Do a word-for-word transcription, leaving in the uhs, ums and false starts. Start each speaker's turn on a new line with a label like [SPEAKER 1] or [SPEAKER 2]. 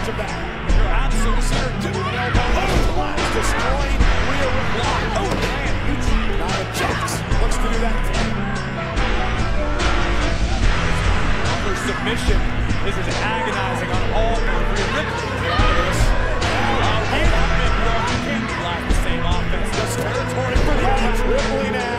[SPEAKER 1] advantage of that. You're absolutely certain. Elbow over to last, destroying Rhea with block. Oh man, huge. Nia Jax looks to do that. Her submission is as agonizing on all of Rhea Ripley. You can't rely on the same offense. Just territory for Rhea Ripley now.